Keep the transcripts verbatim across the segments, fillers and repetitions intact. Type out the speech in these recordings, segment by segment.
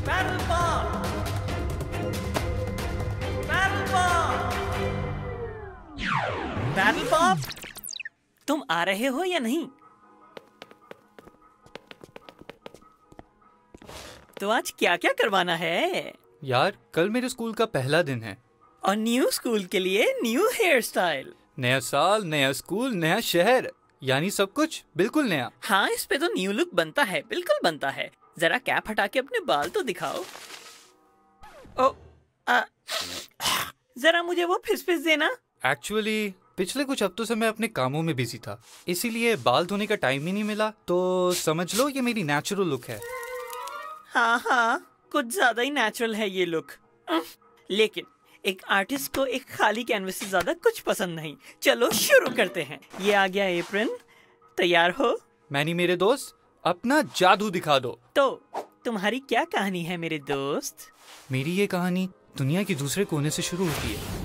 Pedal Pop, Paddle Pop, Paddle Pop, तुम आ रहे हो या नहीं? तो आज क्या क्या करवाना है? यार कल मेरे स्कूल का पहला दिन है और न्यू स्कूल के लिए न्यू हेयर स्टाइल। नया साल, नया स्कूल, नया शहर, यानी सब कुछ बिल्कुल नया। हाँ, इस पे तो न्यू लुक बनता है, बिल्कुल बनता है। जरा कैप हटा के अपने बाल तो दिखाओ। ओ, आ, जरा मुझे वो फिस फिस देना। एक्चुअली पिछले कुछ हफ्तों से मैं अपने कामों में बिजी था, इसीलिए बाल धोने का टाइम ही नहीं मिला। तो समझ लो ये मेरी नेचुरल लुक है। हाँ हाँ, कुछ ज्यादा ही नेचुरल है ये लुक। लेकिन एक आर्टिस्ट को एक खाली कैनवस से ज्यादा कुछ पसंद नहीं। चलो शुरू करते हैं। ये आ गया एप्रन, तैयार हो? मैनी मेरे दोस्त, अपना जादू दिखा दो। तो तुम्हारी क्या कहानी है मेरे दोस्त? मेरी ये कहानी दुनिया के दूसरे कोने से शुरू होती है।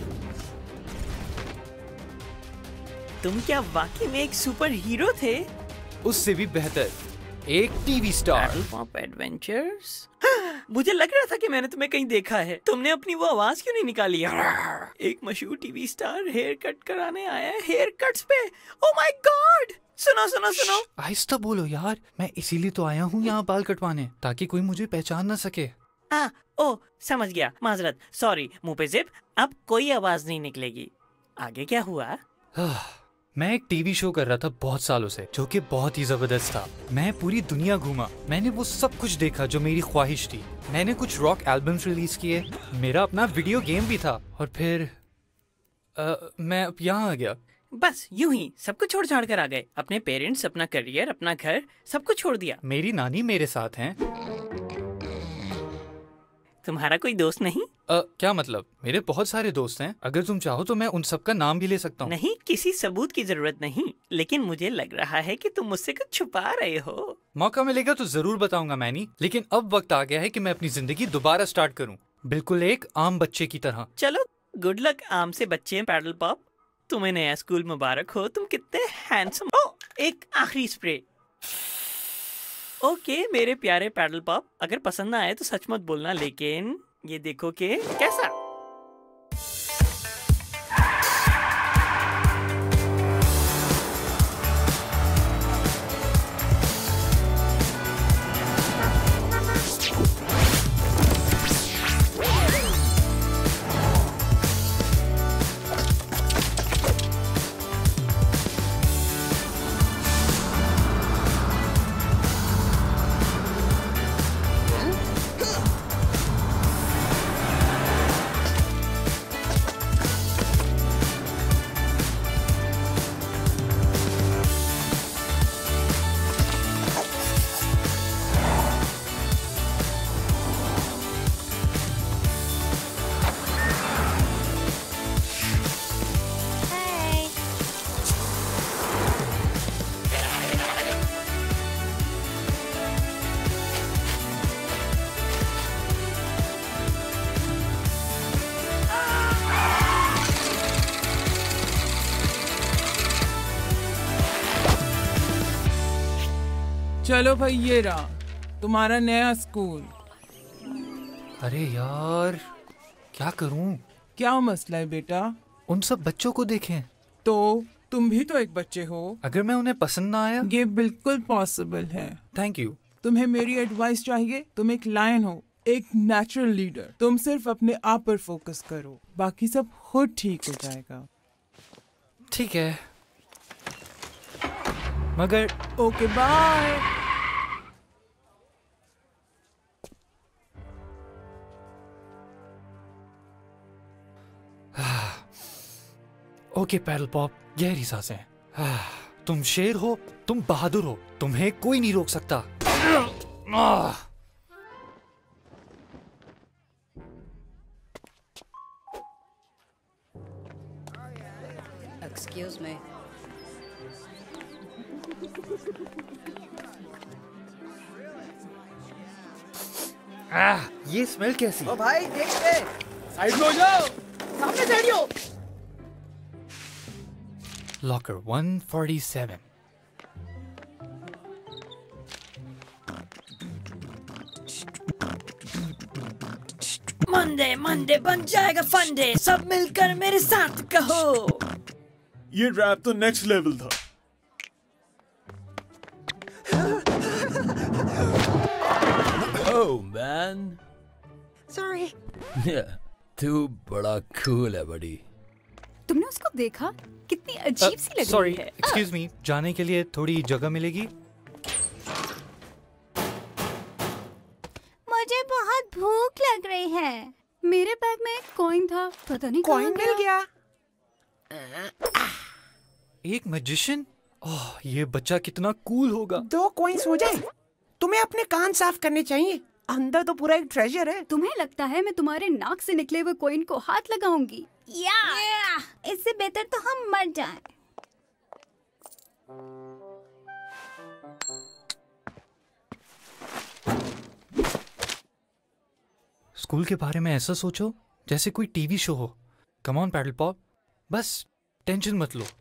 तुम क्या वाकई में एक सुपर हीरो थे? उससे भी बेहतर, एक TV star. Paddle Pop adventures. मुझे लग रहा था कि मैंने तुम्हें कहीं देखा है। तुमने अपनी वो आवाज क्यों नहीं निकाली? एक मशहूर टीवी स्टार हेयर कट कराने आया है हेयर कट्स पे। Oh my god! सुनो सुनो सुनो, आहिस्ता बोलो यार, मैं इसीलिए तो आया हूँ यहाँ बाल कटवाने, ताकि कोई मुझे पहचान ना सके। आ, ओ समझ गया, माजरत, सॉरी। मुंह पे जिप, अब कोई आवाज नहीं निकलेगी। आगे क्या हुआ? मैं एक टीवी शो कर रहा था बहुत सालों से, जो कि बहुत ही जबरदस्त था। मैं पूरी दुनिया घूमा, मैंने वो सब कुछ देखा जो मेरी ख्वाहिश थी। मैंने कुछ रॉक एल्बम्स रिलीज किए, मेरा अपना वीडियो गेम भी था, और फिर आ, मैं अब यहाँ आ गया। बस यूं ही सब कुछ छोड़ छाड़ कर आ गए। अपने पेरेंट्स, अपना करियर, अपना घर, सब कुछ छोड़ दिया। मेरी नानी मेरे साथ हैं। तुम्हारा कोई दोस्त नहीं? आ, क्या मतलब? मेरे बहुत सारे दोस्त हैं। अगर तुम चाहो तो मैं उन सब का नाम भी ले सकता हूँ। नहीं, किसी सबूत की जरूरत नहीं, लेकिन मुझे लग रहा है कि तुम मुझसे कुछ छुपा रहे हो। मौका मिलेगा तो जरूर बताऊंगा मैनी, लेकिन अब वक्त आ गया है कि मैं अपनी जिंदगी दोबारा स्टार्ट करूँ, बिल्कुल एक आम बच्चे की तरह। चलो, गुड लक आम से बच्चे। पैडल पॉप, तुम्हें नया स्कूल मुबारक हो। तुम कितने हैंडसम हो। एक आखिरी स्प्रे। ओके मेरे प्यारे पैडल पॉप, अगर पसंद ना आए तो सच मत बोलना, लेकिन ये देखो कि कैसा। चलो भाई, ये रहा तुम्हारा नया स्कूल। अरे यार, क्या करूं? क्या मसला है बेटा? उन सब बच्चों को देखें। तो तुम भी तो एक बच्चे हो। अगर मैं उन्हें पसंद ना आया? ये बिल्कुल पॉसिबल है। Thank you. तुम्हें मेरी एडवाइस चाहिए? तुम एक लायन हो, एक नेचुरल लीडर। तुम सिर्फ अपने आप पर फोकस करो, बाकी सब खुद ठीक हो जाएगा। ठीक है, मगर okay bye. Okay Paddle Pop, गहरी सांसें। तुम शेर हो, तुम बहादुर हो, तुम्हें कोई नहीं रोक सकता। Excuse me. आह, ये स्मेल कैसी? ओ भाई देख ले, साइड में हो जाओ। सामने से हटियो। Locker one forty-seven. Monday Monday बन जाएगा फंडे, सब मिलकर मेरे साथ कहो। ये रैप तो नेक्स्ट लेवल था। Oh man, Sorry. तू बड़ा कूल है बड़ी। तुमने उसको देखा? कितनी अजीब सी लग सॉरी, रही है। एक्सक्यूज मी, जाने के लिए थोड़ी जगह मिलेगी? मुझे बहुत भूख लग रही है। मेरे बैग में एक कॉइन था, पता नहीं कहाँ कॉइन मिल गया। एक मैजिशियन? ओह, ये बच्चा कितना कूल होगा। दो कॉइन्स हो जाए। तुम्हें अपने कान साफ करने चाहिए, अंदर तो पूरा एक ट्रेजर है। तुम्हें लगता है मैं तुम्हारे नाक से निकले हुए कॉइन को हाथ लगाऊंगी? या इससे बेहतर तो हम मर जाएं। स्कूल के बारे में ऐसा सोचो जैसे कोई टीवी शो हो। कम ऑन पैडल पॉप, बस टेंशन मत लो।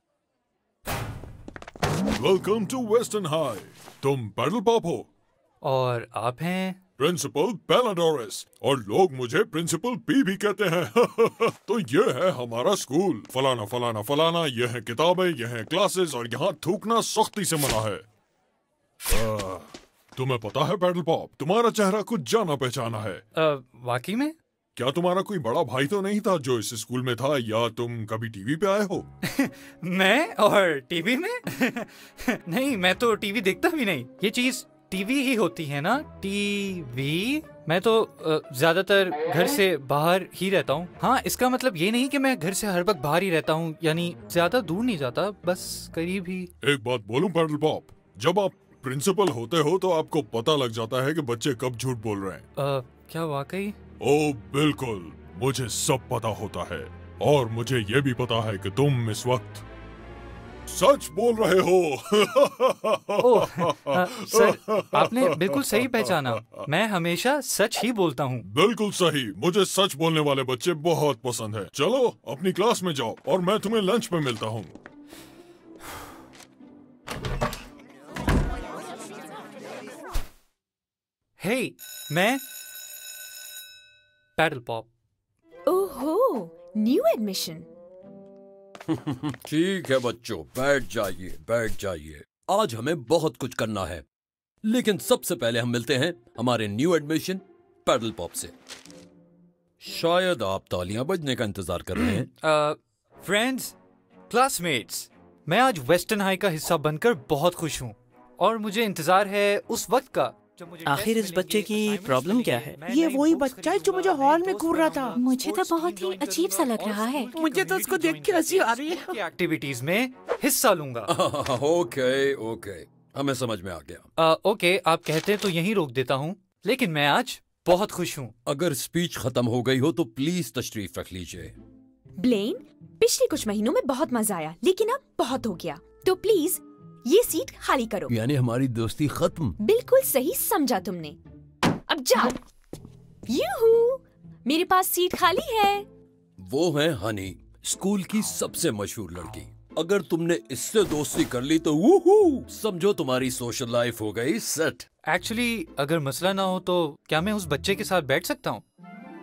Welcome to Western High. तुम पैडल पॉप हो? और आप हैं? प्रिंसिपल पेलाडोरस, और लोग मुझे प्रिंसिपल पी भी कहते हैं। तो ये है हमारा स्कूल, फलाना फलाना फलाना। ये है किताबें, ये है क्लासेस, और यहाँ थूकना सख्ती से मना है। आ, तुम्हें पता है पैडल पॉप, तुम्हारा चेहरा कुछ जाना पहचाना है। अ, वाकई में? क्या तुम्हारा कोई बड़ा भाई तो नहीं था जो इस स्कूल में था, या तुम कभी टीवी पे आए हो? मैं और टीवी में? नहीं, मैं तो टीवी देखता भी नहीं। ये चीज टीवी ही होती है ना, टीवी। मैं तो ज्यादातर घर से बाहर ही रहता हूँ। हाँ, इसका मतलब ये नहीं कि मैं घर से हर वक्त बाहर ही रहता हूँ, यानी ज्यादा दूर नहीं जाता, बस करीब ही। एक बात बोलूं पैडल पॉप, जब आप प्रिंसिपल होते हो तो आपको पता लग जाता है कि बच्चे कब झूठ बोल रहे हैं। आ, क्या वाकई? ओ बिल्कुल, मुझे सब पता होता है, और मुझे ये भी पता है कि तुम इस वक्त सच बोल रहे हो। ओह, आ, सर, आपने बिल्कुल सही पहचाना। मैं हमेशा सच ही बोलता हूँ। बिल्कुल सही, मुझे सच बोलने वाले बच्चे बहुत पसंद है। चलो अपनी क्लास में जाओ, और मैं तुम्हें लंच पे मिलता हूँ। हे, मैं पैडल पॉप। ओहो, न्यू एडमिशन। ठीक है बच्चों, बैठ जाइए बैठ जाइए। आज हमें बहुत कुछ करना है, लेकिन सबसे पहले हम मिलते हैं हमारे न्यू एडमिशन पैडल पॉप से। शायद आप तालियां बजने का इंतजार कर रहे हैं। फ्रेंड्स, क्लासमेट्स, मैं आज वेस्टर्न हाई का हिस्सा बनकर बहुत खुश हूँ, और मुझे इंतजार है उस वक्त का। आखिर इस बच्चे की प्रॉब्लम क्या है? ये वही बच्चा है जो मुझे हॉल में घूर रहा था। मुझे तो बहुत ही अजीब सा लग रहा है। मुझे तो उसको देख के हंसी आ रही है। एक्टिविटीज में हिस्सा लूंगा। ओके ओके, हमें समझ में आ गया। आ, ओके, आप कहते हैं तो यहीं रोक देता हूँ, लेकिन मैं आज बहुत खुश हूँ। अगर स्पीच खत्म हो गई हो तो प्लीज तशरीफ रख लीजिए। ब्लेन, पिछले कुछ महीनों में बहुत मजा आया, लेकिन अब बहुत हो गया, तो प्लीज ये सीट खाली करो। यानी हमारी दोस्ती खत्म? बिल्कुल सही समझा तुमने। अब जाओ। यूहू, मेरे पास सीट खाली है। वो है हनी, स्कूल की सबसे मशहूर लड़की। अगर तुमने इससे दोस्ती कर ली तो वूहू, समझो तुम्हारी सोशल लाइफ हो गई सेट। एक्चुअली अगर मसला ना हो तो क्या मैं उस बच्चे के साथ बैठ सकता हूँ?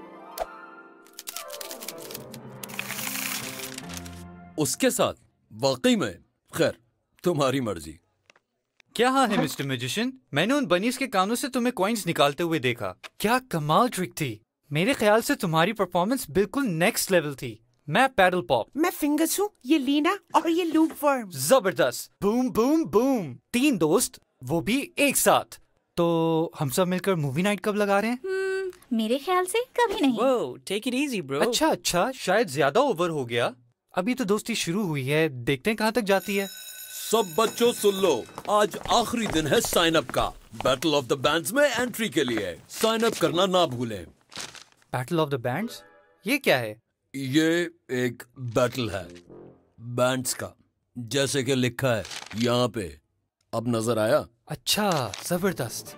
उसके साथ? वाकई में? खैर, तुम्हारी मर्जी। क्या हाल है मिस्टर मैजिशियन? मैंने उन बनीज के कानों से तुम्हें कॉइन्स निकालते हुए देखा। क्या कमाल ट्रिक थी। मेरे ख्याल से तुम्हारी परफॉर्मेंस बिल्कुल नेक्स्ट लेवल थी। मैं पैडल पॉप। मैं फिंगर्स हूँ, ये लीना और ये लूप वर्म। जबरदस्त, बूम बूम बूम। तीन दोस्त, वो भी एक साथ। तो हम सब मिलकर मूवी नाइट कब लगा रहे हैं? hmm, मेरे ख्याल से कभी नहीं। Whoa, take it easy, bro. अच्छा अच्छा, शायद ज्यादा ओवर हो गया। अभी तो दोस्ती शुरू हुई है, देखते हैं कहाँ तक जाती है। सब बच्चों सुन लो, आज आखिरी दिन है साइन अप का। बैटल ऑफ द बैंड्स में एंट्री के लिए साइन अप करना ना भूलें। Battle of the Bands? ये क्या है? ये एक बैटल है बैंड्स का, जैसे कि लिखा है यहाँ पे। अब नजर आया? अच्छा, जबरदस्त।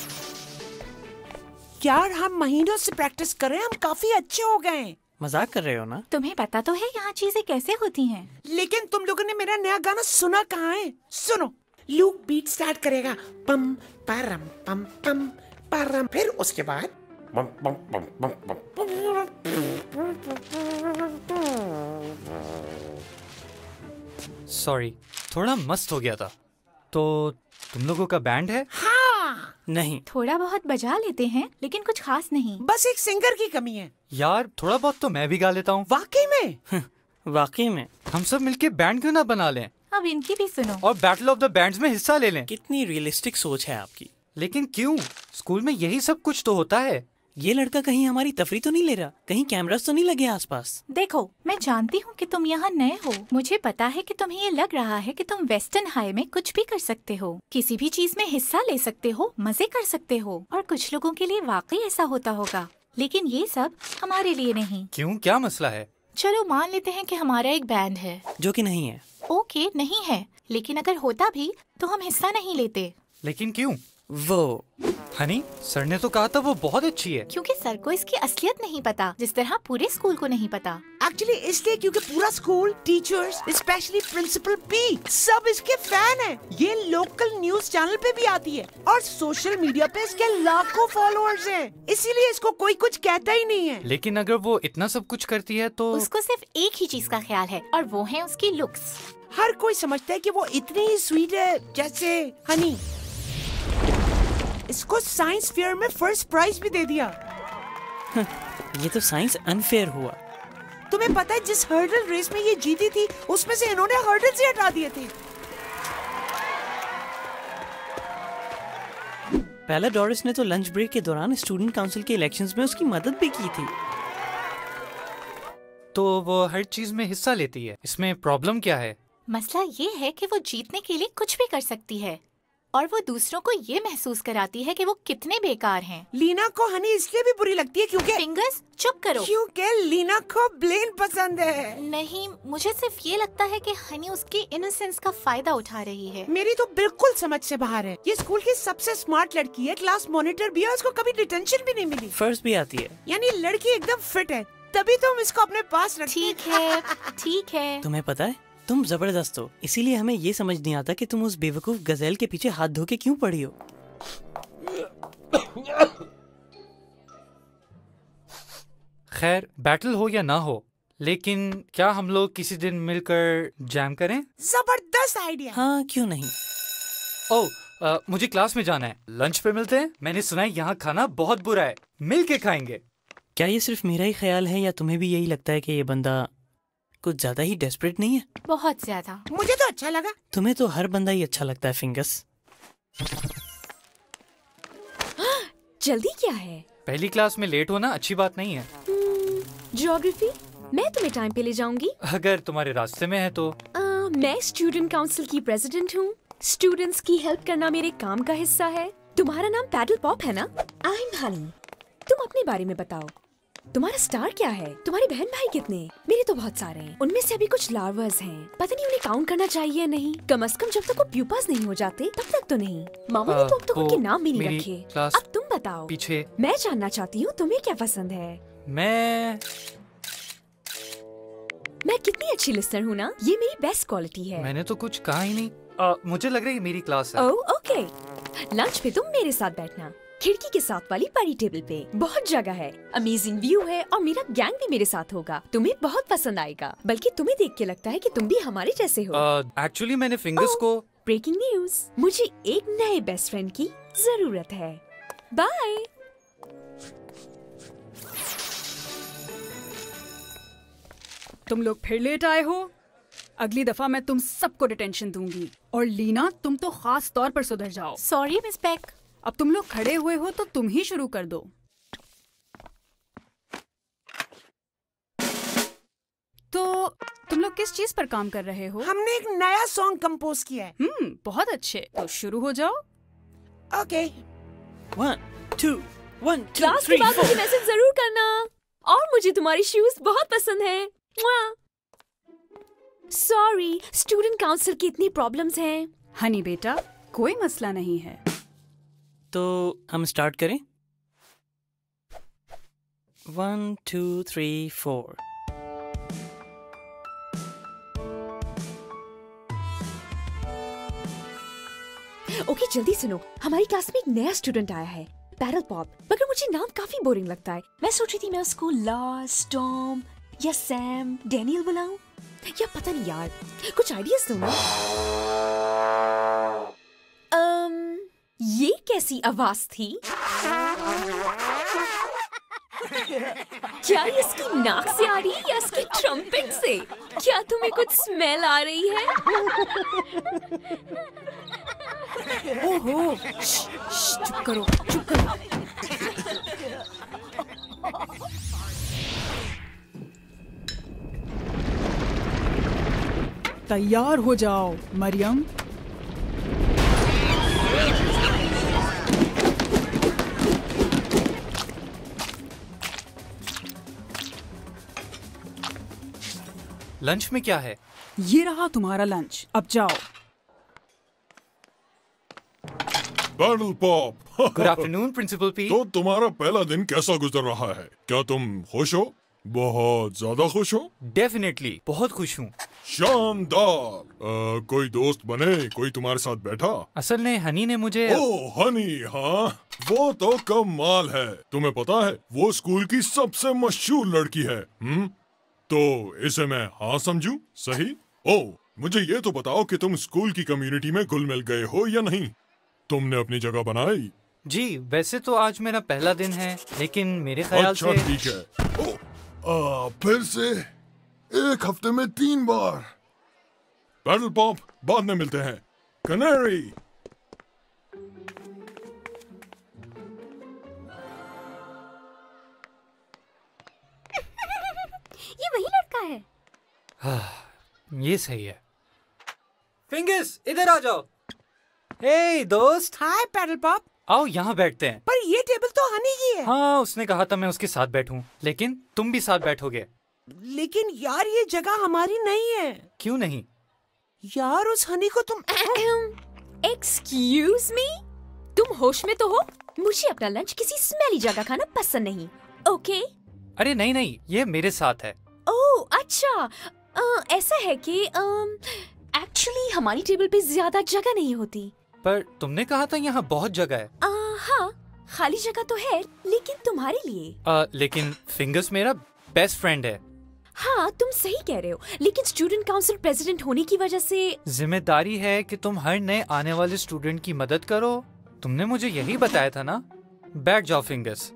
यार हम महीनों से प्रैक्टिस कर रहे हैं, हम काफी अच्छे हो गए। मजाक कर रहे हो ना? तुम्हें पता तो है यहाँ चीजें कैसे होती हैं। लेकिन तुम लोगों ने मेरा नया गाना सुना कहाँ है? सुनो, लूप बीट स्टार्ट करेगा, पम परम पम पम परम, फिर उसके बाद पम पम पम पम पम सॉरी, थोड़ा मस्त हो गया था। तो तुम लोगों का बैंड है? हाँ, नहीं। थोड़ा बहुत बजा लेते हैं लेकिन कुछ खास नहीं। बस एक सिंगर की कमी है। यार थोड़ा बहुत तो मैं भी गा लेता हूँ। वाकई में? वाकई में। हम सब मिलके बैंड क्यों ना बना लें अब इनकी भी सुनो। और बैटल ऑफ द बैंड्स में हिस्सा ले लें। कितनी रियलिस्टिक सोच है आपकी। लेकिन क्यों? स्कूल में यही सब कुछ तो होता है। ये लड़का कहीं हमारी तफरी तो नहीं ले रहा? कहीं कैमरास तो नहीं लगे आसपास? देखो, मैं जानती हूँ कि तुम यहाँ नए हो। मुझे पता है कि तुम्हें ये लग रहा है कि तुम वेस्टर्न हाई में कुछ भी कर सकते हो, किसी भी चीज में हिस्सा ले सकते हो, मजे कर सकते हो, और कुछ लोगों के लिए वाकई ऐसा होता होगा, लेकिन ये सब हमारे लिए नहीं। क्यों, क्या मसला है? चलो मान लेते हैं कि हमारा एक बैंड है। जो कि नहीं है। ओके, नहीं है, लेकिन अगर होता भी तो हम हिस्सा नहीं लेते। लेकिन क्यों? वो हनी, सर ने तो कहा था वो बहुत अच्छी है। क्योंकि सर को इसकी असलियत नहीं पता, जिस तरह पूरे स्कूल को नहीं पता। एक्चुअली इसलिए क्योंकि पूरा school, teachers, specially principal P, सब इसके फैन हैं। ये लोकल न्यूज चैनल पे भी आती है और सोशल मीडिया पे इसके लाखों फॉलोअर्स हैं। इसीलिए इसको कोई कुछ कहता ही नहीं है। लेकिन अगर वो इतना सब कुछ करती है तो उसको सिर्फ एक ही चीज का ख्याल है, और वो है उसकी लुक्स। हर कोई समझता है कि वो इतनी ही स्वीट है, जैसे हनी। इसको साइंस फेयर में फर्स्ट प्राइज भी दे दिया। ये तो साइंस अनफेयर हुआ। तुम्हें पता है जिस हर्डल रेस में ये जीती थी, उसमें से इन्होंने हर्डल्स ही हटा दिए थे। पहला डोरिस ने तो लंच ब्रेक के दौरान स्टूडेंट काउंसिल के इलेक्शंस में उसकी मदद भी की थी। तो वो हर चीज में हिस्सा लेती है, इसमें प्रॉब्लम क्या है? मसला ये है कि वो जीतने के लिए कुछ भी कर सकती है, और वो दूसरों को ये महसूस कराती है कि वो कितने बेकार हैं। लीना को हनी इसलिए भी बुरी लगती है क्योंकि फिंगर्स, चुप करो। क्योंकि लीना को ब्लेन पसंद है। नहीं, मुझे सिर्फ ये लगता है कि हनी उसकी इनोसेंस का फायदा उठा रही है। मेरी तो बिल्कुल समझ से बाहर है। ये स्कूल की सबसे स्मार्ट लड़की है, क्लास मॉनिटर भी है, उसको कभी डिटेंशन भी नहीं मिली, फर्स्ट भी आती है। यानी लड़की एकदम फिट है, तभी तो हम इसको अपने पास रखते हैं। ठीक है, ठीक है। तुम्हें पता है तुम जबरदस्त हो, इसीलिए हमें ये समझ नहीं आता कि तुम उस बेवकूफ गजेल के पीछे हाथ धो के क्यों पड़ी हो। खैर, बैटल हो या ना हो, लेकिन क्या हम लोग किसी दिन मिलकर जैम करें? जबरदस्त आइडिया। हाँ, क्यों नहीं। ओह, आ, मुझे क्लास में जाना है, लंच पे मिलते हैं। मैंने सुना है यहाँ खाना बहुत बुरा है, मिल के खाएंगे। क्या ये सिर्फ मेरा ही ख्याल है या तुम्हें भी यही लगता है कि ये बंदा कुछ ज्यादा ही डेस्परेट नहीं है? बहुत ज्यादा। मुझे तो अच्छा लगा। तुम्हें तो हर बंदा ही अच्छा लगता है फिंगस। जल्दी क्या है? पहली क्लास में लेट होना अच्छी बात नहीं है। ज्योग्राफी, मैं तुम्हें टाइम पे ले जाऊंगी अगर तुम्हारे रास्ते में है तो। आ, मैं स्टूडेंट काउंसिल की प्रेसिडेंट हूँ। स्टूडेंट्स की हेल्प करना मेरे काम का हिस्सा है। तुम्हारा नाम पैडल पॉप है ना? I am Honey. तुम अपने बारे में बताओ, तुम्हारा स्टार क्या है? तुम्हारे बहन भाई कितने? मेरे तो बहुत सारे हैं, उनमें से अभी कुछ लार्वर्स हैं। पता नहीं उन्हें काउंट करना चाहिए या नहीं। कम से कम जब तक वो प्यूपास नहीं हो जाते तब तक तो नहीं। मामा ने तो अब तक उनके नाम भी नहीं रखे। अब तुम बताओ, पीछे मैं जानना चाहती हूँ तुम्हें क्या पसंद है। मैं मैं कितनी अच्छी लिस्नर हूँ ना, ये मेरी बेस्ट क्वालिटी है। मैंने तो कुछ कहा ही नहीं। आ, मुझे लग रहा है ये मेरी क्लास है। ओह ओके, लंच पे तुम मेरे साथ बैठना, खिड़की के साथ वाली बड़ी टेबल पे। बहुत जगह है, अमेजिंग व्यू है, और मेरा गैंग भी मेरे साथ होगा। तुम्हें बहुत पसंद आएगा, बल्कि तुम्हें देख के लगता है कि तुम भी हमारे जैसे हो। एक्चुअली मैंने फिंगर्स को। ब्रेकिंग न्यूज, मुझे एक नए बेस्ट फ्रेंड की जरूरत है। बाय। तुम लोग फिर लेट आए हो। अगली दफा मैं तुम सबको डिटेंशन दूंगी। और लीना, तुम तो खास तौर पर सुधर जाओ। Sorry miss Peck. अब तुम लोग खड़े हुए हो तो तुम ही शुरू कर दो। तो तुम लोग किस चीज पर काम कर रहे हो? हमने एक नया सॉन्ग कंपोज किया है। हम्म, बहुत अच्छे। तो शुरू हो जाओ। Okay. One two one two class three के बाद फोर। मुझे मैसेज जरूर करना। और मुझे तुम्हारी शूज बहुत पसंद है। सॉरी, स्टूडेंट काउंसिल की इतनी प्रॉब्लम्स हैं। हनी बेटा, कोई मसला नहीं है। तो हम स्टार्ट करें। One two three four. Okay, जल्दी सुनो, हमारी क्लास में एक नया स्टूडेंट आया है। पैडल पॉप, मगर मुझे नाम काफी बोरिंग लगता है। मैं सोच रही थी मैं उसको लार्स, टॉम या सैम, डैनियल बुलाऊं, या पता नहीं यार, कुछ आइडियाज दो ना। um, ये कैसी आवाज थी? क्या ये इसकी नाक से आ रही है या इसकी ट्रम्पेट से? क्या तुम्हें कुछ स्मेल आ रही है? ओहो, चुप करो, चुप करो। तैयार हो जाओ मरियम। लंच में क्या है? ये रहा तुम्हारा लंच, अब जाओ। Paddle Pop. Good afternoon principal P. तो तुम्हारा पहला दिन कैसा गुजर रहा है? क्या तुम खुश हो? बहुत ज्यादा खुश हो? डेफिनेटली बहुत खुश हूँ। शानदार। अ, कोई दोस्त बने? कोई तुम्हारे साथ बैठा? असल में हनी ने मुझे ओह हनी, हाँ वो तो कमाल है। तुम्हें पता है वो स्कूल की सबसे मशहूर लड़की है। हम्म तो इसे मैं हाँ समझूं? सही। ओह मुझे ये तो बताओ कि तुम स्कूल की कम्युनिटी में घुल मिल गए हो या नहीं? तुमने अपनी जगह बनाई? जी वैसे तो आज मेरा पहला दिन है, लेकिन मेरे ख्याल अच्छा से ठीक है। ओह आ, फिर से एक हफ्ते में तीन बार। पैडल पॉप बाद में मिलते हैं। कनेरी। ये वही लड़का है। ये सही है। फिंगर्स इधर आ जाओ। हे दोस्त, हाय पैडल पॉप। आओ यहाँ बैठते हैं। पर ये टेबल तो हनी की है। हाँ उसने कहा था मैं उसके साथ बैठूं, लेकिन तुम भी साथ बैठोगे। लेकिन यार ये जगह हमारी नहीं है। क्यों नहीं? यार उस हनी को तुम एक्सक्यूज मी, तुम होश में तो हो? मुझे अपना लंच किसी स्मेली जगह खाना पसंद नहीं। Okay okay? अरे नहीं नहीं, ये मेरे साथ है। ओह अच्छा, आ, ऐसा है कि एक्चुअली हमारी टेबल पे ज्यादा जगह नहीं होती। पर तुमने कहा था यहाँ बहुत जगह है। आ, हाँ खाली जगह तो है, लेकिन तुम्हारे लिए। आ, लेकिन फिंगर्स मेरा बेस्ट फ्रेंड है। हाँ तुम सही कह रहे हो, लेकिन स्टूडेंट काउंसिल प्रेसिडेंट होने की वजह से जिम्मेदारी है कि तुम हर नए आने वाले स्टूडेंट की मदद करो। तुमने मुझे यही बताया था ना। बैठ जाओ फिंगर्स।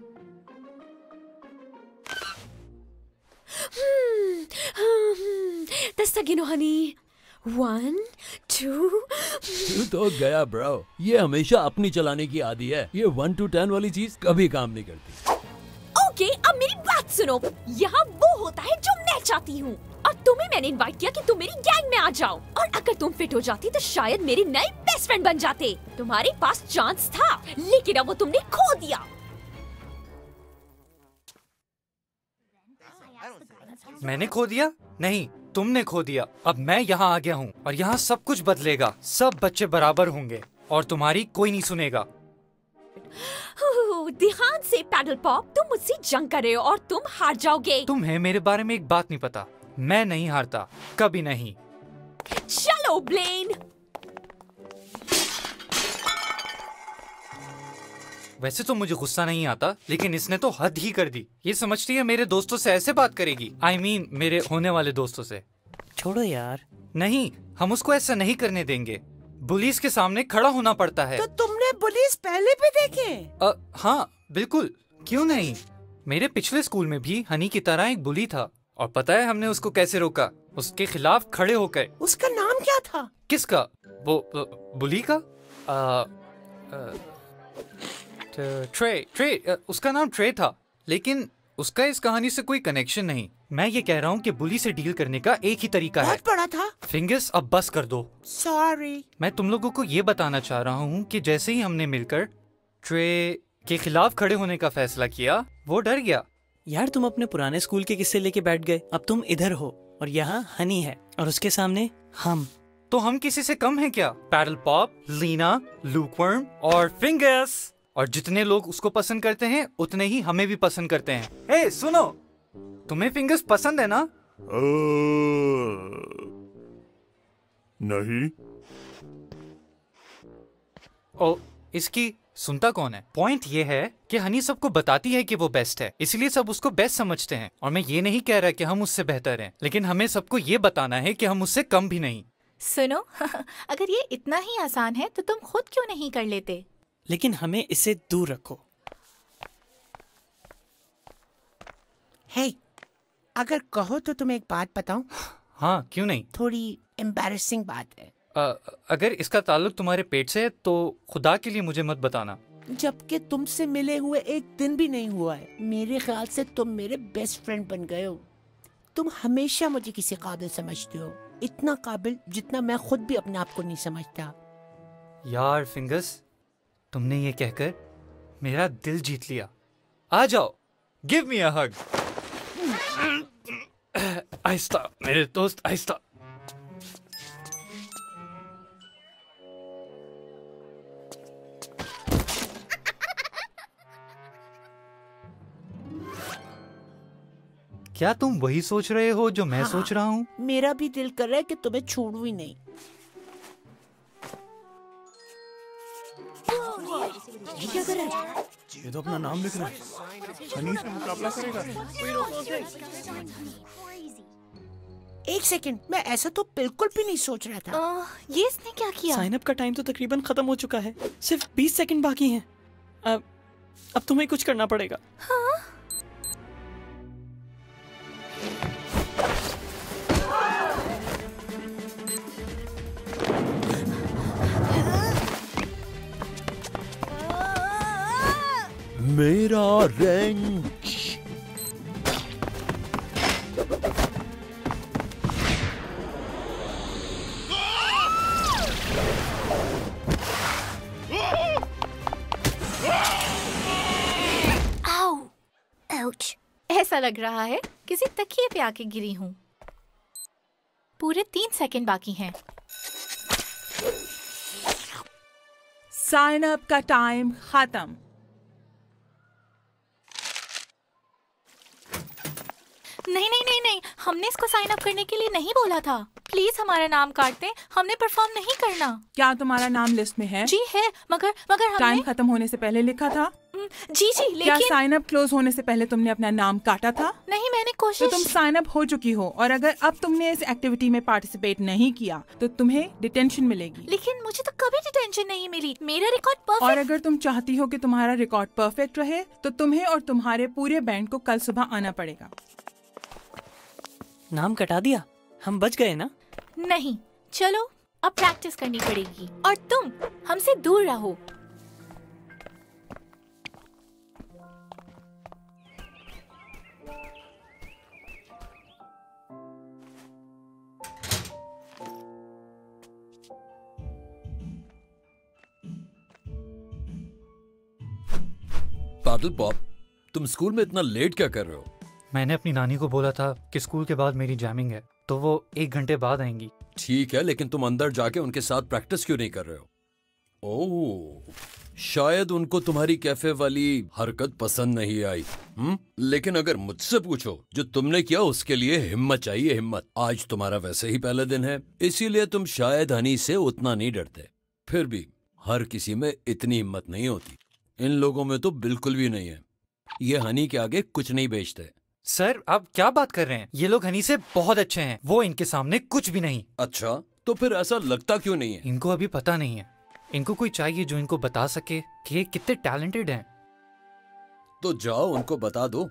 दस तक गिनो हनी। One two. तू तो गया ब्रो। ये हमेशा अपनी चलाने की आदी है। ये वन टू टेन वाली चीज कभी काम नहीं करती। ओके अब मेरी बात सुनो। यहाँ वो होता है जो मैं चाहती हूँ, और तुम्हें मैंने इनवाइट किया कि तुम मेरी गैंग में आ जाओ। और अगर तुम फिट हो जाती तो शायद मेरे नए बेस्ट फ्रेंड बन जाते। तुम्हारे पास चांस था, लेकिन अब वो तुमने खो दिया। मैंने खो दिया? नहीं, तुमने खो दिया। अब मैं यहाँ आ गया हूँ और यहाँ सब कुछ बदलेगा। सब बच्चे बराबर होंगे और तुम्हारी कोई नहीं सुनेगा। ध्यान से पैडल पॉप, तुम मुझसे जंग कर रहे हो और तुम हार जाओगे। तुम्हें मेरे बारे में एक बात नहीं पता। मैं नहीं हारता, कभी नहीं। चलो ब्लेन। वैसे तो मुझे गुस्सा नहीं आता, लेकिन इसने तो हद ही कर दी। ये समझती है मेरे दोस्तों से ऐसे बात करेगी। आई I मीन mean, मेरे होने वाले दोस्तों से। छोड़ो यार। नहीं, हम उसको ऐसा नहीं करने देंगे। पुलिस के सामने खड़ा होना पड़ता है। तो तुमने पुलिस पहले भी देखे? आ, हाँ बिल्कुल, क्यों नहीं। मेरे पिछले स्कूल में भी हनी की तरह एक बुली था, और पता है हमने उसको कैसे रोका? उसके खिलाफ खड़े होकर। उसका नाम क्या था? किसका? वो बुली का? आ, आ, ट्रे ट्रे उसका नाम ट्रे था, लेकिन उसका इस कहानी से कोई कनेक्शन नहीं। मैं ये कह रहा हूँ कि बुली से डील करने का एक ही तरीका है। बहुत बड़ा था। फिंगर्स अब बस कर दो। सॉरी। मैं तुम लोगों को ये बताना चाह रहा हूँ कि जैसे ही हमने मिलकर ट्रे के खिलाफ खड़े होने का फैसला किया, वो डर गया। यार तुम अपने पुराने स्कूल के किस्से लेके बैठ गए। अब तुम इधर हो और यहाँ हनी है और उसके सामने हम। तो हम किसी से कम हैं क्या? पैडल पॉप, लीना, लूकवर्म और फिंगर्स। और जितने लोग उसको पसंद करते हैं उतने ही हमें भी पसंद करते हैं। ए, सुनो, तुम्हें फिंगर्स पसंद है ना? आ, नहीं। ओ, इसकी सुनता कौन है? पॉइंट ये है कि हनी सबको बताती है कि वो बेस्ट है, इसलिए सब उसको बेस्ट समझते हैं। और मैं ये नहीं कह रहा कि हम उससे बेहतर हैं, लेकिन हमें सबको ये बताना है कि हम उससे कम भी नहीं। सुनो अगर ये इतना ही आसान है तो तुम खुद क्यों नहीं कर लेते? लेकिन हमें इसे दूर रखो। हे, अगर कहो तो तुम्हें एक बात बताऊं? हाँ, क्यों नहीं? थोड़ी एम्बैरेसिंग बात है। आ, अगर इसका ताल्लुक तुम्हारे पेट से है तो खुदा के लिए मुझे मत बताना। जबकि तुमसे मिले हुए एक दिन भी नहीं हुआ है, मेरे ख्याल से तुम मेरे बेस्ट फ्रेंड बन गए हो। तुम हमेशा मुझे किसी काबिल समझते हो, इतना काबिल जितना मैं खुद भी अपने आप को नहीं समझता। यार फिंगर्स, तुमने ये कहकर मेरा दिल जीत लिया। आ जाओ, गिव मी अ हग। आहिस्ता मेरे दोस्त, आहिस्ता। क्या तुम वही सोच रहे हो जो मैं हाँ, सोच रहा हूँ? मेरा भी दिल कर रहा है कि तुम्हें छोड़ूं ही नहीं। ये क्या कर रहा है? ये तो अपना नाम लिख रहा है। हनी से मुकाबला करेगा। एक सेकंड, मैं ऐसा तो बिल्कुल भी नहीं सोच रहा था। आ, ये इसने क्या किया? साइन अप का टाइम तो तकरीबन खत्म हो चुका है, सिर्फ बीस सेकंड बाकी हैं। अब अब तुम्हें कुछ करना पड़ेगा। हाँ? मेरा रेंच। आओ, आउच। ऐसा लग रहा है किसी तकिए पे आके गिरी हूँ। पूरे तीन सेकंड बाकी हैं। साइन अप का टाइम खत्म। नहीं नहीं नहीं नहीं, हमने इसको साइन अप करने के लिए नहीं बोला था। प्लीज हमारा नाम काट दें, हमने परफॉर्म नहीं करना। क्या तुम्हारा नाम लिस्ट में है? जी है, मगर मगर हमने टाइम खत्म होने से पहले लिखा था। जी जी, क्या लेकिन साइन अप क्लोज होने से पहले तुमने अपना नाम काटा था? नहीं, मैंने तो कोशिश। तुम साइन अप हो चुकी हो, और अगर अब तुमने इस एक्टिविटी में पार्टिसिपेट नहीं किया तो तुम्हें डिटेंशन मिलेगी। लेकिन मुझे तो कभी डिटेंशन नहीं मिली, मेरा रिकॉर्ड और परफेक्ट। अगर तुम चाहती हो कि तुम्हारा रिकॉर्ड परफेक्ट रहे तो तुम्हें और तुम्हारे पूरे बैंड को कल सुबह आना पड़ेगा। नाम कटा दिया, हम बच गए ना? नहीं, चलो अब प्रैक्टिस करनी पड़ेगी, और तुम हमसे दूर रहो। पैडल पॉप, तुम स्कूल में इतना लेट क्या कर रहे हो? मैंने अपनी नानी को बोला था कि स्कूल के बाद मेरी जैमिंग है, तो वो एक घंटे बाद आएंगी। ठीक है, लेकिन तुम अंदर जाके उनके साथ प्रैक्टिस क्यों नहीं कर रहे हो? ओह, शायद उनको तुम्हारी कैफे वाली हरकत पसंद नहीं आई। हम्म लेकिन अगर मुझसे पूछो, जो तुमने किया उसके लिए हिम्मत चाहिए, हिम्मत। आज तुम्हारा वैसे ही पहला दिन है, इसीलिए तुम शायद हनी से उतना नहीं डरते। फिर भी हर किसी में इतनी हिम्मत नहीं होती। इन लोगों में तो बिल्कुल भी नहीं है। ये हनी के आगे कुछ नहीं बेचते। सर, आप क्या बात कर रहे हैं? ये लोग हनी से बहुत अच्छे हैं, वो इनके सामने कुछ भी नहीं। अच्छा, तो फिर ऐसा लगता क्यों नहीं है? इनको अभी पता नहीं है। इनको कोई चाहिए जो इनको बता सके कि ये कितने टैलेंटेड हैं। तो जाओ उनको बता दो।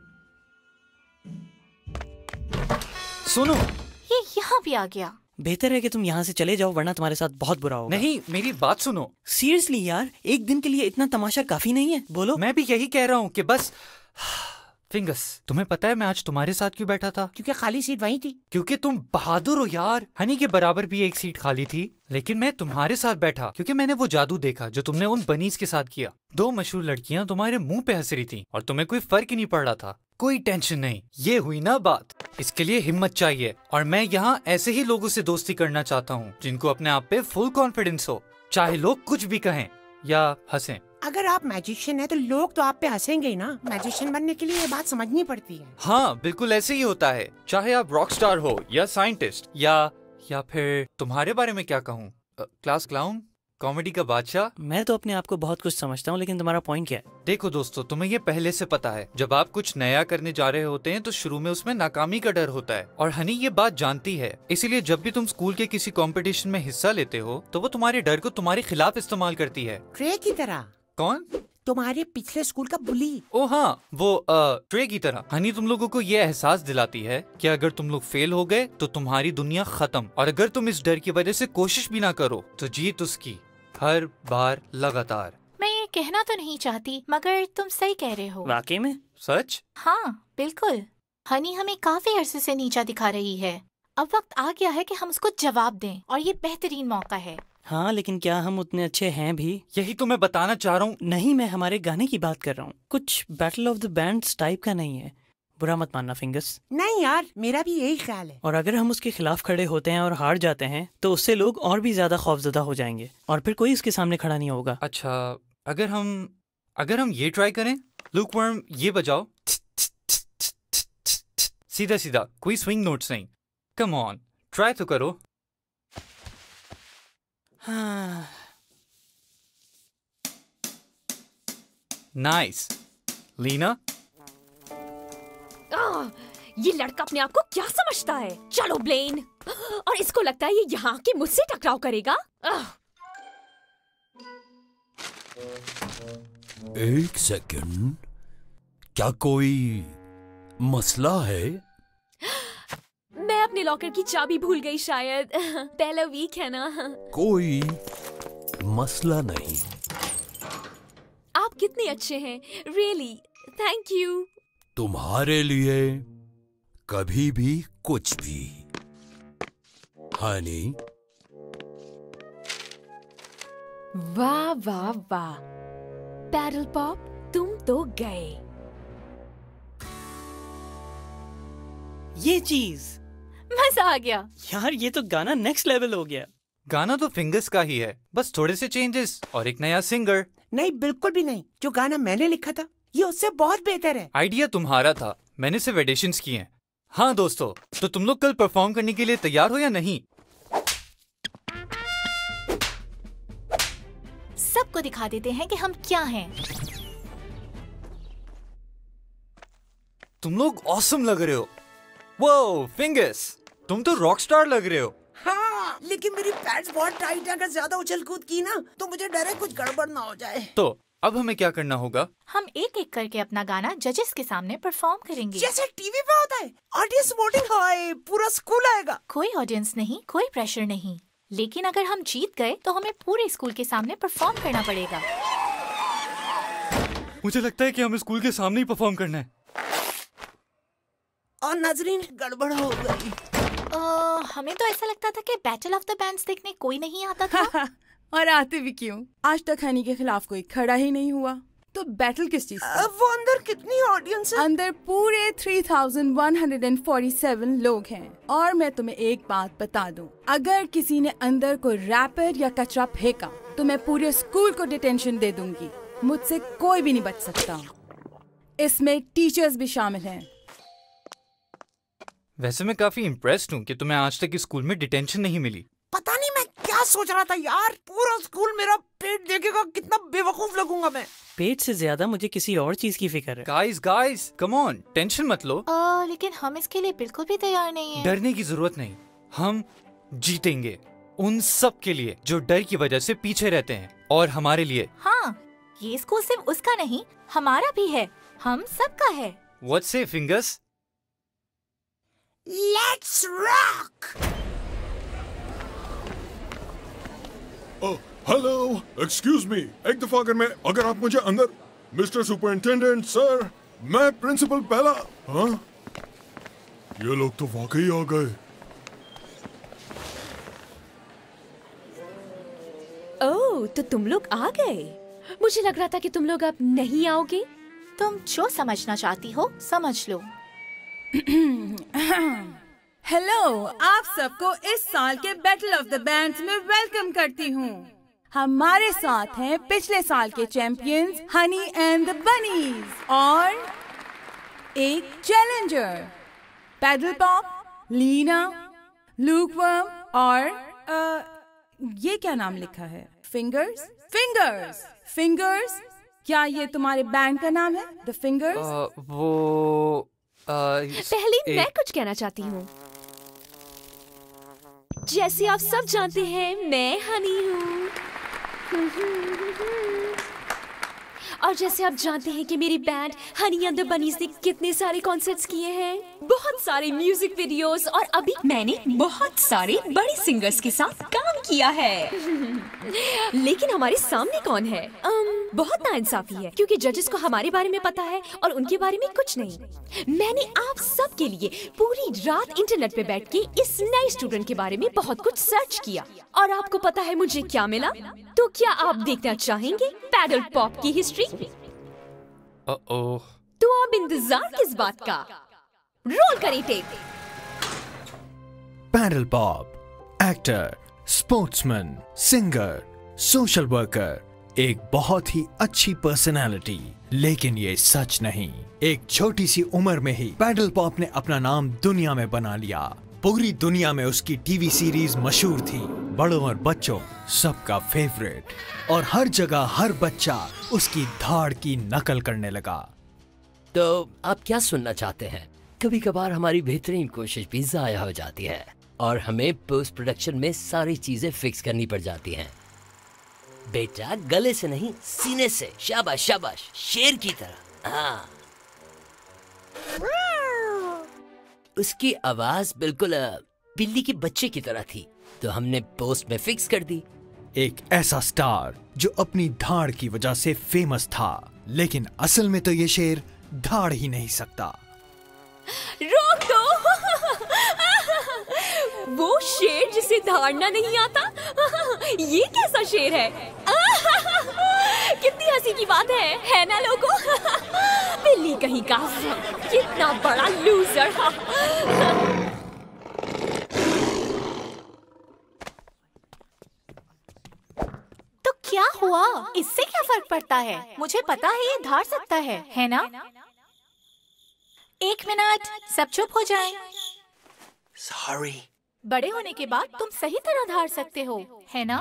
सुनो, ये यहाँ भी आ गया। बेहतर है कि तुम यहाँ से चले जाओ, वरना तुम्हारे साथ बहुत बुरा होगा। नहीं, मेरी बात सुनो। सीरियसली यार, एक दिन के लिए इतना तमाशा काफी नहीं है? बोलो। मैं भी यही कह रहा हूँ कि बस। फिंगर्स, तुम्हें पता है मैं आज तुम्हारे साथ क्यों बैठा था? क्योंकि खाली सीट वहीं थी। क्योंकि तुम बहादुर हो यार। हनी के बराबर भी एक सीट खाली थी, लेकिन मैं तुम्हारे साथ बैठा क्योंकि मैंने वो जादू देखा जो तुमने उन बनीज के साथ किया। दो मशहूर लड़कियां तुम्हारे मुंह पे हंस रही थी और तुम्हें कोई फर्क ही नहीं पड़ रहा था। कोई टेंशन नहीं, ये हुई ना बात। इसके लिए हिम्मत चाहिए, और मैं यहाँ ऐसे ही लोगों से दोस्ती करना चाहता हूँ जिनको अपने आप पे फुल कॉन्फिडेंस हो, चाहे लोग कुछ भी कहें या हंसें। अगर आप मैजिशियन हैं तो लोग तो आप पे हंसेंगे ही ना। मैजिशियन बनने के लिए ये बात समझनी पड़ती है। हाँ, बिल्कुल ऐसे ही होता है, चाहे आप रॉक स्टार हो या साइंटिस्ट या या फिर तुम्हारे बारे में क्या कहूँ, क्लास क्लाउन। कॉमेडी का बादशाह। मैं तो अपने आप को बहुत कुछ समझता हूँ, लेकिन तुम्हारा पॉइंट क्या है? देखो दोस्तों, तुम्हें ये पहले से पता है, जब आप कुछ नया करने जा रहे होते हैं तो शुरू में उसमें नाकामी का डर होता है, और हनी ये बात जानती है। इसीलिए जब भी तुम स्कूल के किसी कंपटीशन में हिस्सा लेते हो तो वो तुम्हारे डर को तुम्हारे खिलाफ इस्तेमाल करती है। ट्रे की तरह। कौन? तुम्हारे पिछले स्कूल का बुली। ओ हाँ, वो आ, ट्रे की तरह। हनी तुम लोगों को ये एहसास दिलाती है कि अगर तुम लोग फेल हो गए तो तुम्हारी दुनिया खत्म, और अगर तुम इस डर की वजह से कोशिश भी ना करो तो जीत उसकी हर बार लगातार। मैं ये कहना तो नहीं चाहती, मगर तुम सही कह रहे हो। वाकई में? सच? हाँ बिल्कुल। हनी हमें काफी अरसे से नीचा दिखा रही है। अब वक्त आ गया है कि हम उसको जवाब दें, और ये बेहतरीन मौका है। हाँ, लेकिन क्या हम उतने अच्छे हैं भी? यही तो मैं बताना चाह रहा हूँ। नहीं, मैं हमारे गाने की बात कर रहा हूँ। कुछ Battle of the Bands type का नहीं है। बुरा मत मानना फिंगर्स। नहीं यार, मेरा भी यही ख्याल है। और अगर हम उसके खिलाफ खड़े होते हैं और हार जाते हैं तो उससे लोग और भी ज्यादा खौफजदा हो जाएंगे, और फिर कोई उसके सामने खड़ा नहीं होगा। अच्छा, अगर हम अगर हम ये ट्राई करें, लुकवर्म, ये बजाओ सीधा सीधा, कोई स्विंग नोट्स नहीं। कम ऑन, ट्राई तो करो। हाँ। नाइस। लीना, आह, ये लड़का अपने आप को क्या समझता है? चलो ब्लेन। और इसको लगता है ये यहाँ आके मुझसे टकराव करेगा। आह। एक सेकंड, क्या कोई मसला है? मैं अपने लॉकर की चाबी भूल गई शायद। पहला वीक है ना। कोई मसला नहीं। आप कितने अच्छे हैं, रियली, थैंक यू। तुम्हारे लिए कभी भी कुछ भी। हनी। वाह वाह वाह, पैडल पॉप, तुम तो गए। ये चीज मजा आ गया यार, ये तो गाना नेक्स्ट लेवल हो गया। गाना तो फिंगर्स का ही है, बस थोड़े से चेंजेस और एक नया सिंगर। नहीं, बिल्कुल भी नहीं। जो गाना मैंने लिखा था ये उससे बहुत बेहतर है। आइडिया तुम्हारा था, मैंने सिर्फ एडिशंस किए हैं। हाँ दोस्तों, तो तुम लोग कल परफॉर्म करने के लिए तैयार हो या नहीं? सबको दिखा देते हैं कि हम क्या हैं। तुम लोग ऑसम लग रहे हो। वो फिंगर्स, तुम तो रॉक स्टार लग रहे हो। हाँ, लेकिन मेरी पैड्स बहुत टाइट है। अगर ज्यादा उछल कूद की ना तो मुझे डर है कुछ गड़बड़ ना हो जाए। तो अब हमें क्या करना होगा? हम एक एक करके अपना गाना जजेस के सामने परफॉर्म करेंगे, जैसे टीवी पे होता है। ऑडियंस वोटिंग, हाय पूरा स्कूल आएगा। कोई ऑडियंस नहीं, कोई प्रेशर नहीं। लेकिन अगर हम जीत गए तो हमें पूरे स्कूल के सामने परफॉर्म करना पड़ेगा। मुझे लगता है कि हमें स्कूल के सामने ही परफॉर्म करना है। और नाजरीन, गड़बड़ हो गई। आ, हमें तो ऐसा लगता था कि बैटल ऑफ द बैंड्स देखने कोई नहीं आता था। और आते भी क्यों? आज तक हनी के खिलाफ कोई खड़ा ही नहीं हुआ, तो बैटल किस चीज का? वो अंदर कितनी ऑडियंस है? अंदर पूरे तीन हज़ार एक सौ सैंतालीस लोग हैं। और मैं तुम्हें एक बात बता दूं, अगर किसी ने अंदर कोई रैपर या कचरा फेंका तो मैं पूरे स्कूल को डिटेंशन दे दूंगी। मुझसे कोई भी नहीं बच सकता। इसमें टीचर्स भी शामिल हैं। वैसे मैं काफी इम्प्रेस्ड हूँ कि तुम्हें आज तक इस स्कूल में डिटेंशन नहीं मिली। पता नहीं मैं क्या सोच रहा था यार। पूरा स्कूल मेरा पेट देखेगा, कितना बेवकूफ लगूंगा मैं। पेट से ज्यादा मुझे किसी और चीज की फिक्र है। Guys guys come on, tension मत लो। आ, लेकिन हम इसके लिए बिल्कुल भी तैयार नहीं हैं। डरने की जरूरत नहीं, हम जीतेंगे। उन सब के लिए जो डर की वजह से पीछे रहते हैं, और हमारे लिए। हाँ, ये स्कूल सिर्फ उसका नहीं, हमारा भी है। हम सबका है। व्हाट से fingers? Let's rock. Hello, excuse me, एक दफा अगर मैं अगर आप मुझे अंदर। मिस्टर सुपरिंटेंडेंट सर, मैं प्रिंसिपल पहला। हाँ, ये लोग तो वाकई आ गए। ओह, तो तुम लोग आ गए। मुझे लग रहा था कि तुम लोग अब नहीं आओगे। तुम जो समझना चाहती हो समझ लो। हेलो, आप सबको इस साल के बैटल ऑफ द बैंड्स में वेलकम करती हूँ। हमारे साथ हैं पिछले साल के champions Honey and the Bunnies, और एक challenger Paddle Pop, Lena, Lukewarm और आ, ये क्या नाम लिखा है? फिंगर्स फिंगर्स फिंगर्स क्या ये तुम्हारे बैंड का नाम है? The Fingers? uh, वो uh, पहले मैं कुछ कहना चाहती हूँ। जैसे आप सब जानते हैं, मैं हनी हूँ। और जैसे आप जानते हैं कि मेरी band Honey and the Bunnies ने कितने सारे कॉन्सर्ट्स किए हैं, बहुत सारे म्यूजिक वीडियोस, और अभी मैंने बहुत सारे बड़े सिंगर्स के साथ काम किया है। लेकिन हमारे सामने कौन है? um, बहुत नाइंसाफी है, क्योंकि जजेस को हमारे बारे में पता है और उनके बारे में कुछ नहीं। मैंने आप सब के लिए पूरी रात इंटरनेट पे बैठ के इस नए स्टूडेंट के बारे में बहुत कुछ सर्च किया, और आपको पता है मुझे क्या मिला? तो क्या आप देखना चाहेंगे पैडल पॉप की हिस्ट्री? uh-oh. तो अब इंतजार किस बात का? रोल करें tape. Paddle Pop, actor, sportsman, singer, social worker, एक बहुत ही अच्छी पर्सनालिटी। लेकिन ये सच नहीं। एक छोटी सी उम्र में ही पैडल पॉप ने अपना नाम दुनिया में बना लिया। पूरी दुनिया में उसकी टीवी सीरीज मशहूर थी, बड़ों और बच्चों सबका फेवरेट, और हर जगह हर बच्चा उसकी धाड़ की नकल करने लगा। तो आप क्या सुनना चाहते हैं? कभी कभार हमारी बेहतरीन कोशिश भी ज़ाया हो जाती है और हमें पोस्ट प्रोडक्शन में सारी चीजें फिक्स करनी पड़ जाती हैं। बेटा, गले से नहीं, सीने से। शाबाश शाबाश, शेर की तरह। हाँ, उसकी आवाज बिल्कुल बिल्ली के बच्चे की तरह थी, तो हमने पोस्ट में फिक्स कर दी। एक ऐसा स्टार जो अपनी धाड़ की वजह से फेमस था, लेकिन असल में तो ये शेर धाड़ ही नहीं सकता। रोक दो। वो शेर जिसे धाड़ना नहीं आता, ये कैसा शेर है? कितनी हंसी की बात है, है ना लोगों? बिल्ली कहीं का, कितना बड़ा लूजर। तो क्या हुआ? इससे क्या फर्क पड़ता है? मुझे पता है ये धार सकता है, है ना? एक मिनट, सब चुप हो जाएं। सॉरी। बड़े होने के बाद तुम सही तरह धार सकते हो, है ना?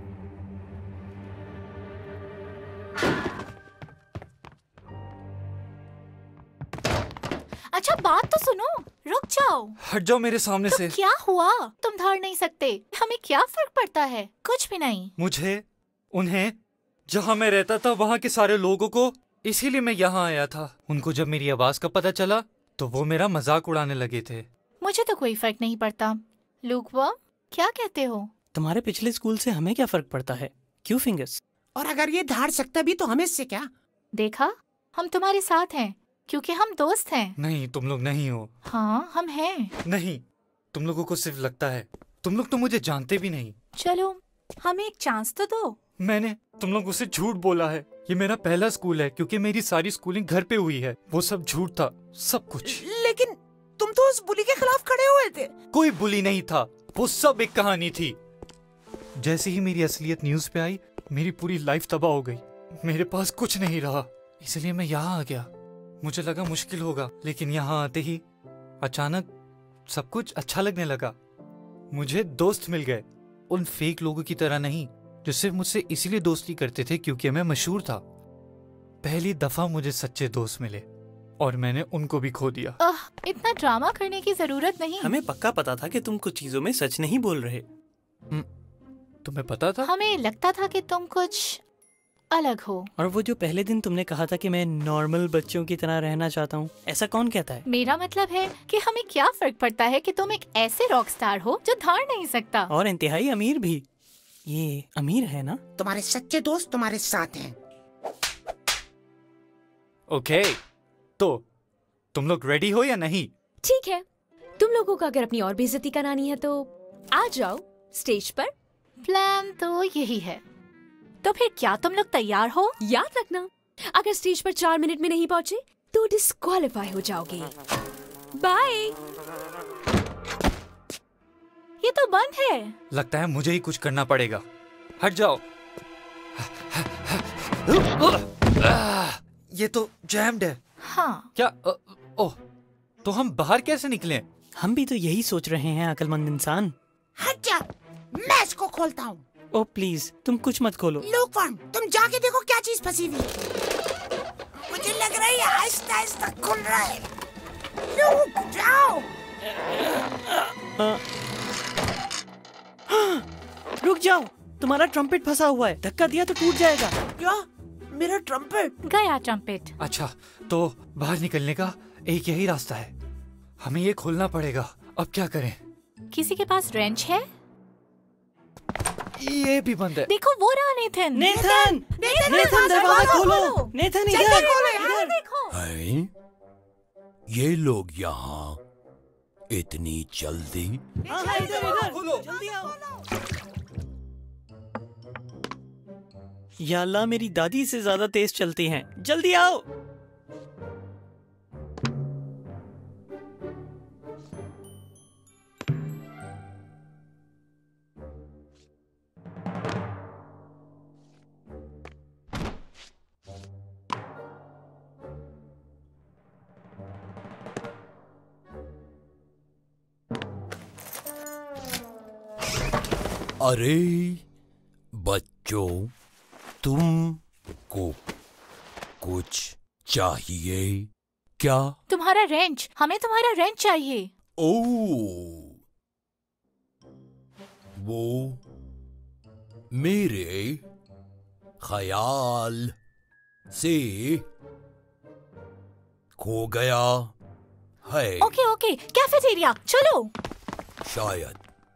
अच्छा बात तो सुनो, रुक जाओ। हट जाओ मेरे सामने तो से। क्या हुआ? तुम धार नहीं सकते, हमें क्या फर्क पड़ता है? कुछ भी नहीं। मुझे, उन्हें, जहाँ मैं रहता था वहाँ के सारे लोगों को, इसीलिए मैं यहाँ आया था। उनको जब मेरी आवाज का पता चला तो वो मेरा मजाक उड़ाने लगे थे। मुझे तो कोई फर्क नहीं पड़ता। लूकवर्म, क्या कहते हो? तुम्हारे पिछले स्कूल से हमें क्या फर्क पड़ता है? क्यों फिंगर्स? और अगर ये धाड़ सकता भी तो हमें इससे क्या? देखा, हम तुम्हारे साथ हैं क्योंकि हम दोस्त हैं। नहीं, तुम लोग नहीं हो। हाँ, हम हैं। नहीं, तुम लोगों को सिर्फ लगता है। तुम लोग तो मुझे जानते भी नहीं। चलो, हमें एक चांस तो दो। मैंने तुम लोगों से झूठ बोला है। ये मेरा पहला स्कूल है क्योंकि मेरी सारी स्कूलिंग घर पे हुई है। वो सब झूठ था, सब कुछ। लेकिन तुम तो उस बुली के खिलाफ खड़े हुए थे। कोई बुली नहीं था, वो सब एक कहानी थी। जैसे ही मेरी असलियत न्यूज पे आई, मेरी पूरी लाइफ तबाह हो गई। मेरे पास कुछ नहीं रहा, इसलिए मैं यहाँ आ गया। मुझे लगा मुश्किल होगा, लेकिन यहाँ आते ही अचानक सब कुछ अच्छा लगने लगा। मुझे दोस्त मिल गए, उन फेक लोगों की तरह नहीं जो सिर्फ मुझसे इसीलिए दोस्ती करते थे क्योंकि मैं मशहूर था। पहली दफा मुझे सच्चे दोस्त मिले और मैंने उनको भी खो दिया। आह, इतना ड्रामा करने की जरूरत नहीं। हमें पक्का पता था कि तुम कुछ चीजों में सच नहीं बोल रहे। तुम्हें पता था? हमें लगता था कि तुम कुछ अलग हो। और वो जो पहले दिन तुमने कहा था कि मैं नॉर्मल बच्चों की तरह रहना चाहता हूँ, ऐसा कौन कहता है? मेरा मतलब है कि हमें क्या फर्क पड़ता है कि तुम एक ऐसे रॉक स्टार हो जो धार नहीं सकता, और इंतहाई अमीर भी। ये अमीर है ना? तुम्हारे सच्चे दोस्त तुम्हारे साथ हैं। ओके, तो तुम लोग रेडी हो या नहीं? ठीक है, तुम लोगों को अगर अपनी और बेइज्जती करानी है तो आ जाओ स्टेज पर। प्लान तो यही है। तो फिर क्या तुम लोग तैयार हो? याद रखना, अगर स्टेज पर चार मिनट में नहीं पहुँचे तो डिस्क्वालीफाई हो जाओगे। बाय। ये तो बंद है। लगता है मुझे ही कुछ करना पड़ेगा। हट जाओ। ये तो जैम्ड है। हाँ। क्या? ओह, तो हम बाहर कैसे निकलें? हम भी तो यही सोच रहे हैं, अक्लमंद इंसान। हट जा, मैं इसको खोलता हूँ। ओ प्लीज तुम कुछ मत खोलो। लूक वन, तुम जाके देखो क्या चीज फंसी हुई। मुझे लग रहा है आहिस्ता आहिस्ता खुल रहा है। लूक जाओ। रुक जाओ, तुम्हारा ट्रम्पेट फंसा हुआ है, धक्का दिया तो टूट जाएगा। क्या? मेरा ट्रम्पेट? गया ट्रम्पेट। अच्छा, तो बाहर निकलने का एक यही रास्ता है, हमें ये खोलना पड़ेगा। अब क्या करें? किसी के पास रेंच है? ये भी बंद है। देखो वो रहा नेथन। नेथन, नेथन, नेथन दरवाजा खोलो। नेथन इधर, इधर देखो। हैं? ये लोग यहाँ इतनी जल्दी? हाँ, हाँ, इधर, इधर, खोलो, जल्दी आओ। या अल्लाह, मेरी दादी से ज्यादा तेज चलती हैं। जल्दी आओ। अरे बच्चों, तुमको कुछ चाहिए क्या? तुम्हारा रेंच, हमें तुम्हारा रेंच चाहिए। ओह, वो मेरे ख्याल से खो गया है। ओके ओके, कैफेटेरिया चलो। शायद।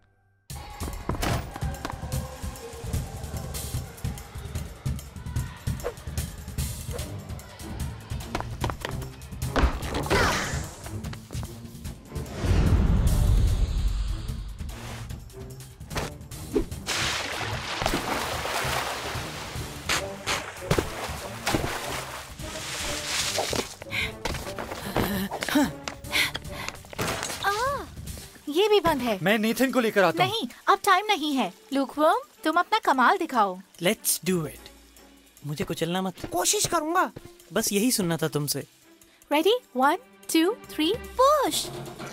ये भी बंद है। मैं नेथन को लेकर आता हूँ। नहीं, अब टाइम नहीं है। लूकवर्म, तुम अपना कमाल दिखाओ। Let's do it. मुझे कुचलना मत। कोशिश करूंगा। बस यही सुनना था तुमसे। Ready? One two three push.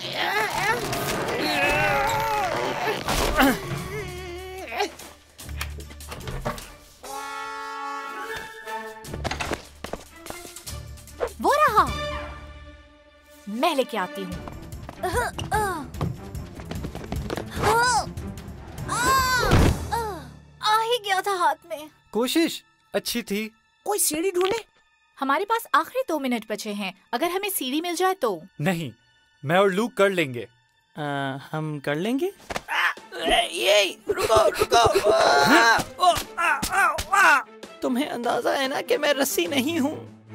वो रहा। मैं लेके आती हूँ। आ ही गया था हाथ में। कोशिश अच्छी थी। कोई सीढ़ी ढूंढे। हमारे पास आखिरी दो मिनट बचे हैं, अगर हमें सीढ़ी मिल जाए तो। नहीं, मैं और लूक कर लेंगे। आ, हम कर लेंगे। ये रुको रुको। आ, ओ, आ, आ, आ। तुम्हें अंदाजा है ना कि मैं रस्सी नहीं हूँ।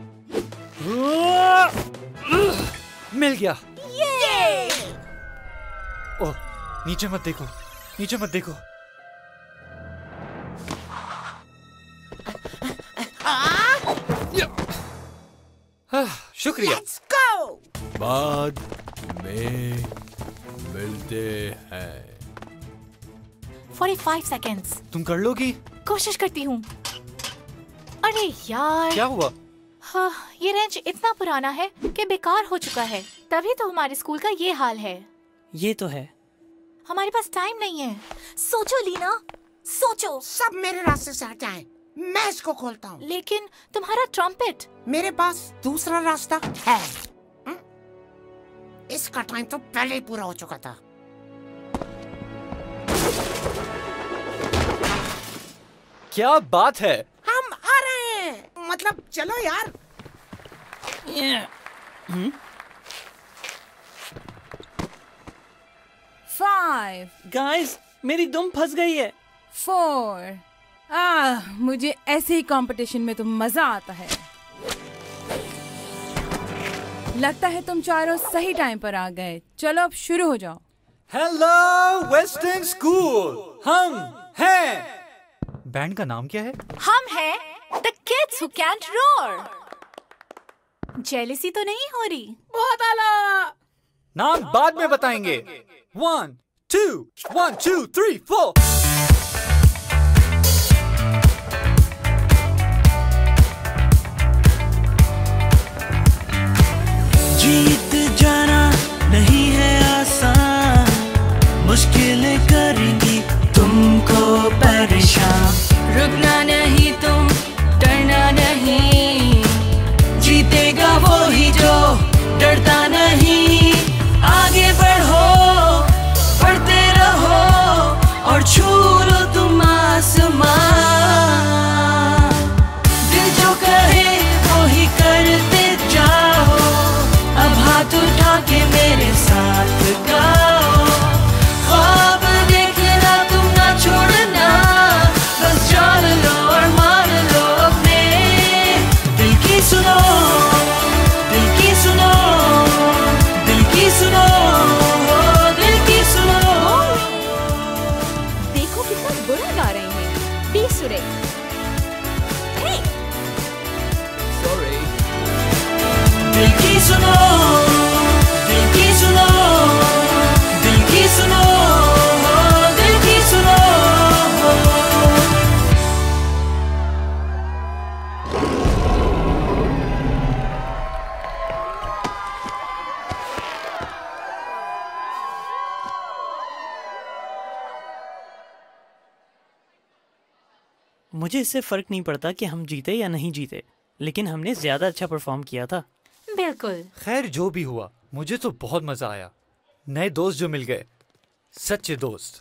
मिल गया। ये! ओह, नीचे मत देखो, नीचे मत देखो। हाँ, शुक्रिया। Let's go! बाद में मिलते हैं। पैंतालीस सेकंड्स। तुम कर लोगी? कोशिश करती हूँ। अरे यार, क्या हुआ? हाँ, ये रेंच इतना पुराना है कि बेकार हो चुका है। तभी तो हमारे स्कूल का ये हाल है। ये तो है। हमारे पास टाइम नहीं है। सोचो लीना, सोचो। सब मेरे रास्ते से हट जाएं। मैं इसको खोलता हूँ। लेकिन तुम्हारा ट्रम्पेट। मेरे पास दूसरा रास्ता है। हुँ? इसका टाइम तो पहले ही पूरा हो चुका था। क्या बात है? हम आ रहे हैं। मतलब चलो यार। हम्म? फाइव, गाइस, मेरी दुम फंस गई है। फोर। आह, मुझे ऐसे ही कंपटीशन में तो मजा आता है। लगता है तुम चारों सही टाइम पर आ गए। चलो अब शुरू हो जाओ। हेलो वेस्टर्न स्कूल, हम हैं। बैंड का नाम क्या है? हम हैं the kids who can't roar. Jealousy तो नहीं हो रही? बहुत आला। नाम बाद में बताएंगे। One two one two three four. जीत जाना नहीं है आसान, मुश्किलें करेंगी तुमको परेशान। मुझे इससे फर्क नहीं पड़ता कि हम जीते या नहीं जीते, लेकिन हमने ज्यादा अच्छा परफॉर्म किया था। बिल्कुल। खैर जो भी हुआ, मुझे तो बहुत मजा आया। नए दोस्त जो मिल गए, सच्चे दोस्त।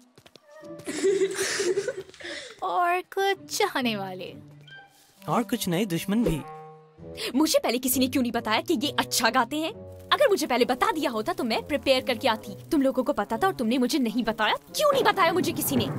और कुछ चाहने वाले, और कुछ नए दुश्मन भी। मुझे पहले किसी ने क्यों नहीं बताया कि ये अच्छा गाते हैं? अगर मुझे पहले बता दिया होता तो मैं प्रिपेयर करके आती। तुम लोगों को पता था और तुमने मुझे नहीं बताया। क्यों नहीं बताया मुझे किसी ने?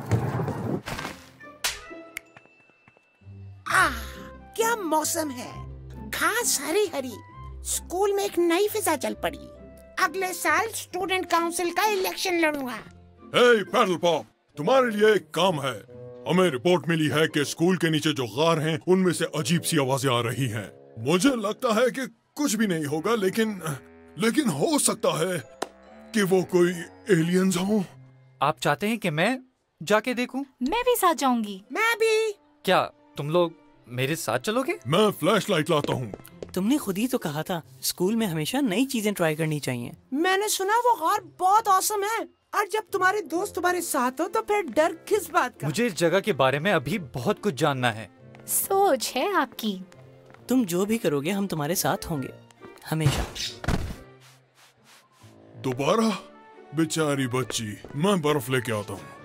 आह, क्या मौसम है, घास हरी हरी। स्कूल में एक नई फिजा चल पड़ी। अगले साल स्टूडेंट काउंसिल का इलेक्शन लड़ूंगा। हे पैडल पॉप, तुम्हारे लिए एक काम है। हमें रिपोर्ट मिली है कि स्कूल के नीचे जो गार हैं, उनमें से अजीब सी आवाजें आ रही हैं। मुझे लगता है कि कुछ भी नहीं होगा, लेकिन लेकिन हो सकता है कि वो कोई एलियंस हो। आप चाहते हैं कि मैं जाके देखूं? मैं भी साथ जाऊंगी। मैं भी। क्या तुम लोग मेरे साथ चलोगे? मैं फ्लैश लाइट लाता हूँ। तुमने खुद ही तो कहा था स्कूल में हमेशा नई चीजें ट्राई करनी चाहिए। मैंने सुना वो गार बहुत औसम है, और जब तुम्हारे दोस्त तुम्हारे साथ हो तो फिर डर किस बात का? मुझे इस जगह के बारे में अभी बहुत कुछ जानना है। सोच है आपकी। तुम जो भी करोगे हम तुम्हारे साथ होंगे, हमेशा। दोबारा? बेचारी बच्ची, मैं बर्फ लेके आता हूँ।